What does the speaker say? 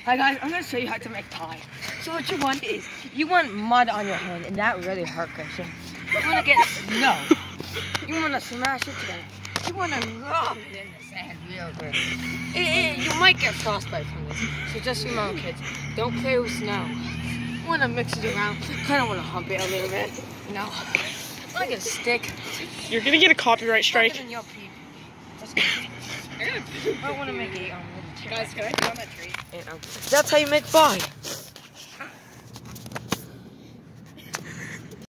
Hi guys, I'm gonna show you how to make pie. So what you want is, you want mud on your hand, and that really hurt, Christian. You wanna get snow. You wanna smash it together. You wanna rub it in the sand real good. You might get frostbite from this, so just remember kids, don't play with snow. You wanna mix it around, kinda wanna hump it a little bit. No. Like a stick. You're gonna get a copyright strike. I want to make a Guys, can I do on that tree? That's how you make pie.